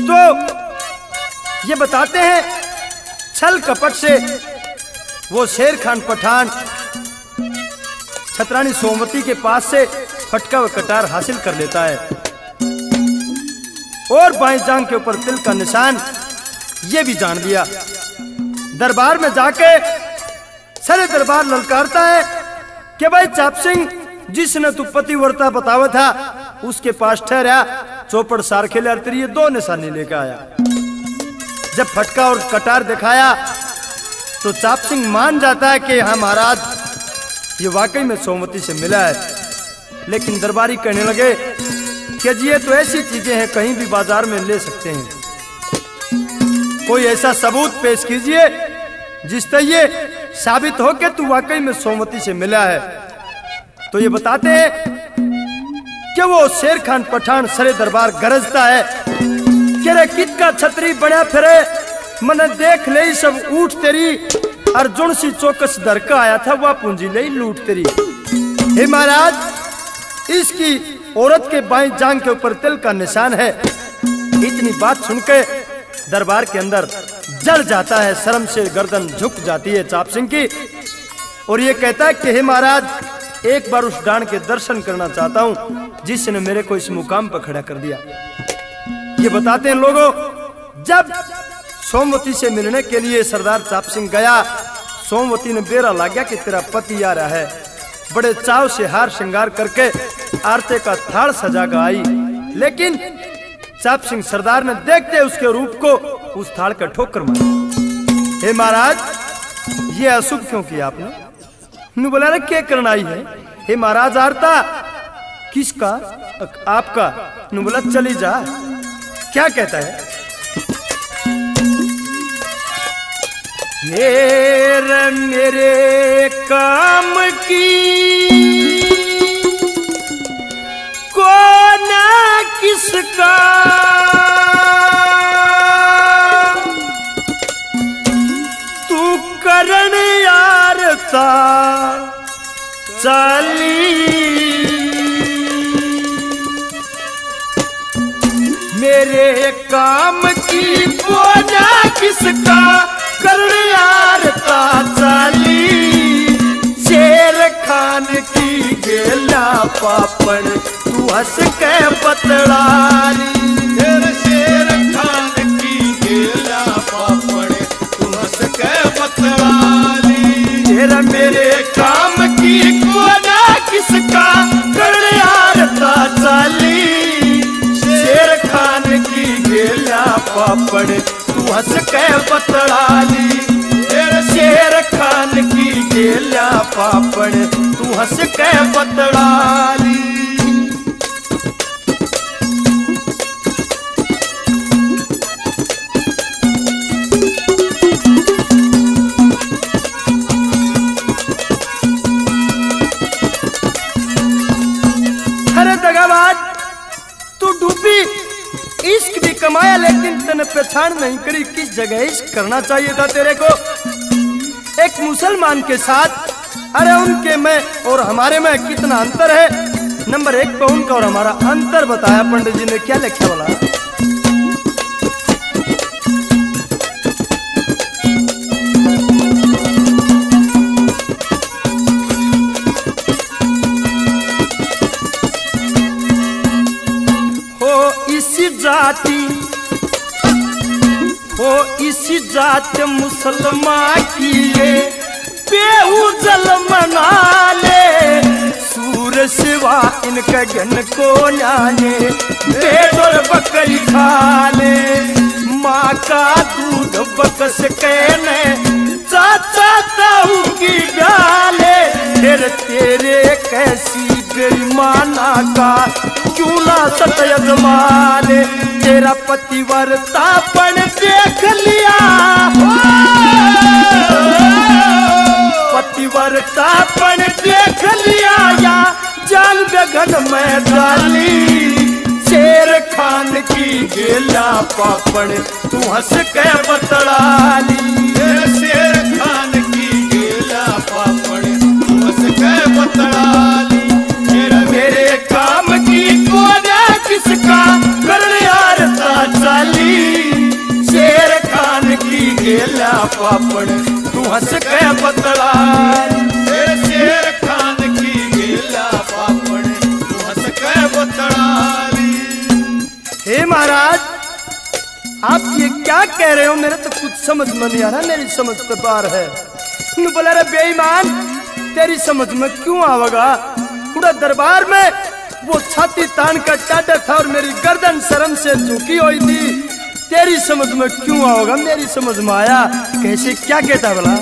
तो ये बताते हैं छल कपट से वो शेर खान पठान छतरानी सोमवती के पास से फटका व कटार हासिल कर लेता है और बाएं जांघ के ऊपर तिल का निशान ये भी जान लिया। दरबार में जाके सारे दरबार ललकारता है कि भाई चाप सिंह जिसने तू पतिव्रता बतावा था उसके पास ठहरा चौपड़ सार खेले तेरी ये 2 निशानी लेकर आया। जब फटका और कटार दिखाया तो चाप सिंह मान जाता है कि हाँ महाराज ये वाकई में सोमवती से मिला है। लेकिन दरबारी कहने लगे कि जी ये तो ऐसी चीजें हैं कहीं भी बाजार में ले सकते हैं, कोई ऐसा सबूत पेश कीजिए जिससे ये साबित हो कि तू वाकई में सोमवती से मिला है। तो ये बताते हैं कि वो शेर खान पठान सरे दरबार गरजता है कि रे कित का छतरी बना फिरे मन देख ले सब ऊठ तेरी अर्जुन सी चौकस दर का आया था वह पूंजी ले लूट तेरी। हे महाराज इसकी औरत के बाएं जांघ के ऊपर तिल का निशान है। इतनी बात सुनके दरबार के अंदर जल जाता है, शर्म से गर्दन झुक जाती है चाप सिंह की और ये कहता है कि हे महाराज एक बार उस डांड के दर्शन करना चाहता हूं जिसने मेरे को इस मुकाम पर खड़ा कर दिया। ये बताते हैं लोगों जब सोमवती से मिलने के लिए सरदार चाप सिंह गया, सोमवती ने बेरा ला गया कि तेरा पति आ रहा है। बड़े चाव से हार श्रृंगार करके आरते का थाल सजा कर आई, लेकिन चाप सिंह सरदार ने देखते उसके रूप को उस थाल का ठोकर मारा। हे महाराज ये अशुभ क्यों किया आपने? नु बोला रे क्या करना आई है? हे महाराज आरता किसका? आपका। नु बोला चली जा। क्या कहता है? मेरे काम की को ना किसका तू करण यारता चाली। मेरे काम की को ना किसका करण यारता चाली। शेर खान की गेला पापड़ तू हंस के बतलाली। शेर खान की गेला पापड़ तू हंस के बतलाली। तेरा मेरे काम की कोना किसका करण यारता चाली। शेर खान की गेला पापड़ तू हंस के बतलाली। शेर खान की गेला पापड़ तू हंस के बतलाली। अरे दगाबाज तू डूबी इश्क भी कमाया लेकिन तने पहचान नहीं करी किस जगह इश्क करना चाहिए था तेरे को एक मुसलमान के साथ। अरे उनके में और हमारे में कितना अंतर है। नंबर 1 पे उनका और हमारा अंतर बताया पंडित जी ने। क्या लिखा बोला? हो इसी जात मुसलमान की ये बेउजल मना ले। सूर सिवा इनका गन को जाने भेड़ और बकरी खा ले। माँ का दूध बकस कहने चाचा ताऊ की गाले। फिर तेरे कैसी बेईमाना का क्यों ना सतयद माले। तेरा पतिव्रतापन देख लिया पतिव्रतापन देख लिया या जाल बेघन में डाली। शेर खान की गेला पापड़ तू हंस के बतलाली। शेर खान की गेला पापड़ तू हंस के बतलाली। मेरे काम की कोना किसका करण यारता चाली। पापड़ तू हंस के बतला। तेरे शेर खान की गेला पापड़ तू हंस के बतला। हे महाराज, आप ये क्या कह रहे हो? मेरे तो कुछ समझ में नहीं आ रहा, मेरी समझ तो पार है। बोला रे बेईमान, तेरी समझ में क्यों आवेगा? पूरा दरबार में वो छाती तान कर टाटा था और मेरी गर्दन शर्म से झुकी हुई थी। तेरी समझ में क्यों आओगा? मेरी समझ में आया। कैसे, क्या कहता बोला?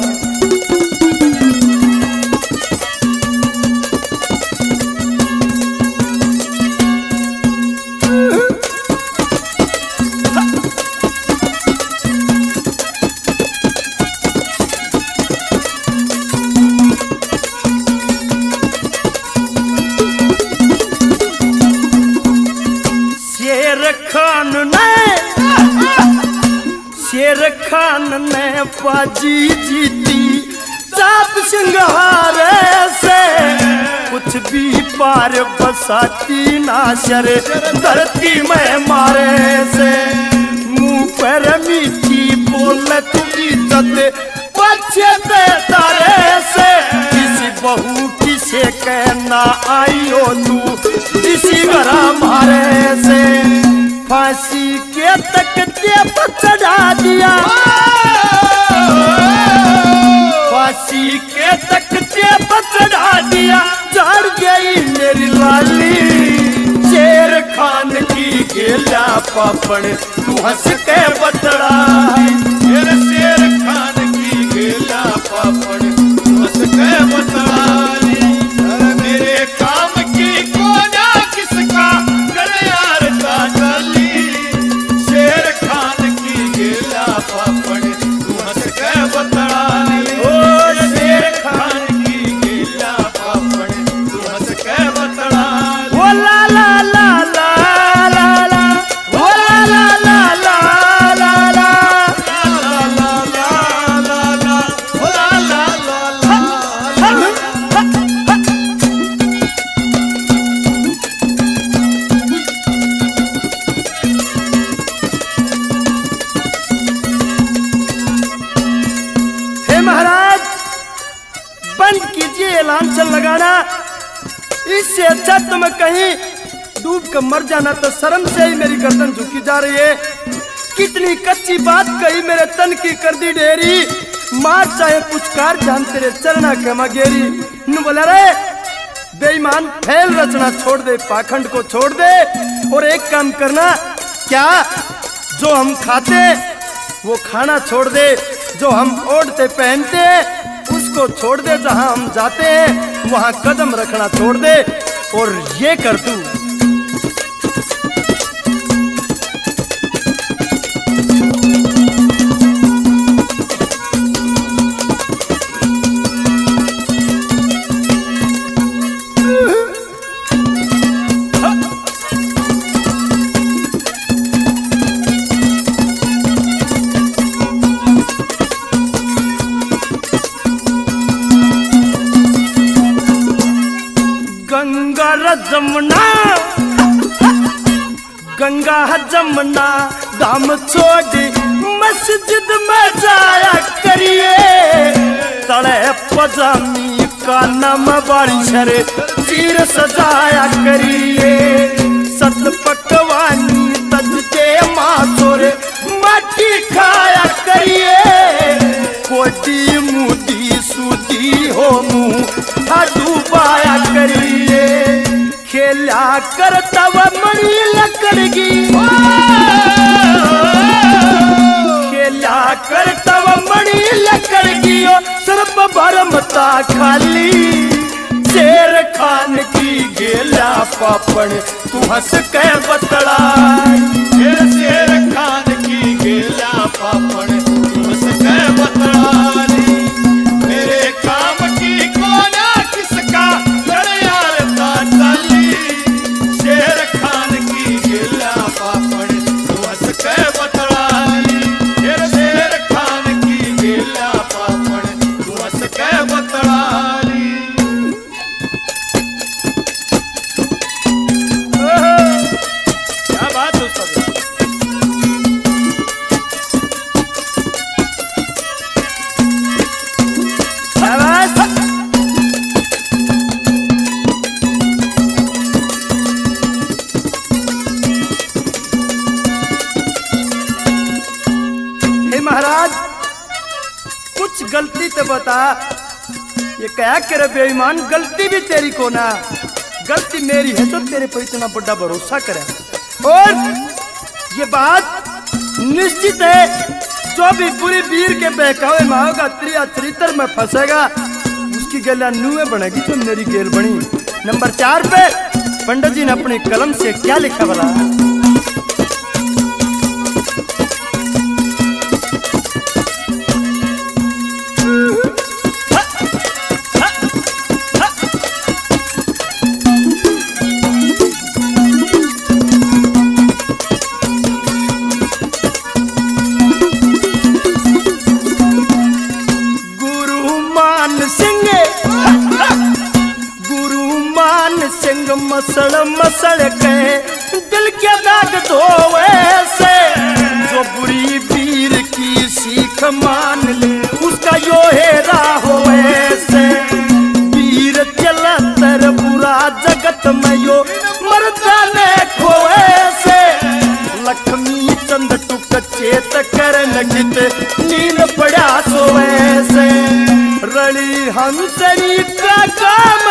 शेर खान ने बाजी जीती चाप सिंघारे से, कुछ भी पार बसाती ना शर धरती में मारे से। मुंह पर मीठी बोल तू इज्जत बच्चे दे तारे से। किसी बहू किसे कहना आई हो तू किसी घरा मारे से। फांसी के तख्ते पर चढ़ा दिया, फांसी के तख्ते पर चढ़ा दिया, चढ़ गई मेरी लाली। शेर खान की गेला पापड़ तू हंस के बतला। तेरे शेर खान की गेला पापड़ तू हंस के बतला। मेरे काम की कोना किसका कर यार का डाली। शेर खान की गेला पापड़ तू हंस के बतला। ओ शेर खान की गेला पापड़ तू हंस के बतला। ओ ला ला ला ला ला ला, ओ ला ला ला ला ला ला, बंद कीजिए लांछन लगाना। इससे अच्छा तुम कहीं डूब कर मर जाना। तो शर्म से ही मेरी गर्दन झुकी जा रही है। कितनी कच्ची बात कही, मेरे तन की कर दी ढेरी। मार चाहे कुछ कार, जान तेरे चरना क्षमा गेरी। न बोला रे बेईमान, फैल रचना छोड़ दे, पाखंड को छोड़ दे और एक काम करना। क्या जो हम खाते वो खाना छोड़ दे, जो हम ओढ़ते पहनते उसको छोड़ दे, जहां हम जाते हैं वहां कदम रखना छोड़ दे और ये कर तू। जमुना गंगा जमुना दाम छोड़ी मस्जिद में जाया करिए। तड़े पजामी का नम बारिशर चीर सजाया करिए। सत पकवानी तजते माथोरे माटी खाया करिए। कोटी मुदी सूदी हो मुँह डूबाया करिए। खेला करता व मणि लकड़गी, खेला करता व मणि लकड़गी। सर्प भरमता खाली शेर खान की गेला पापड़ तू हंस के बतला। शेर खान की गेला पापड़ तू हंस के बतला। मेरे काम की कोना किसका यार का डाली। शेर खान की गेला पापड़ तू हंस के बतला। शेर खान की गेला पापड़ तू हंस के बतला। क्या बात है। ते बता, ये क्या करे बेईमान, गलती भी तेरी को ना, गलती मेरी है तो तेरे पर इतना बड़ा भरोसा करे। और ये बात निश्चित है, जो भी पूरी वीर के बहकावे में होगा, त्रिया चरित्र में फंसेगा, उसकी गला नुए बनेगी जो मेरी गेल बनी। नंबर 4 पे पंडित जी ने अपनी कलम से क्या लिखा बोला, मसड़ मसड़ के दिल के दाग धोवे से, जो बुरी वीर की सीख मान ले उसका यो हेरा होवे से। वीर चला तर बुरा जगत में यो मरता ने खोवे से। लक्ष्मी चंद टुक चेत कर नगित नींद पड़ा सोवे से। रली हंसनी का काम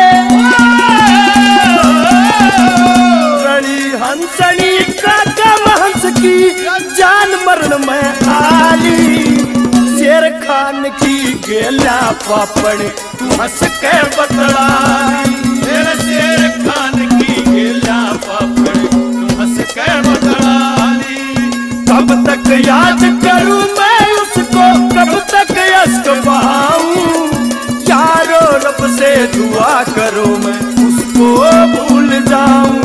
हंसनी का गम हंस की जान मरण में आली। शेर खान की गेला पापड़ तू हंस के बतलाई, शेर खान की गेला पापड़ तू हंस के बतलाई। कब तक याद करूं मैं उसको, कब तक अश्क बहाऊं, यारो रब से दुआ करो मैं उसको भूल जाऊं।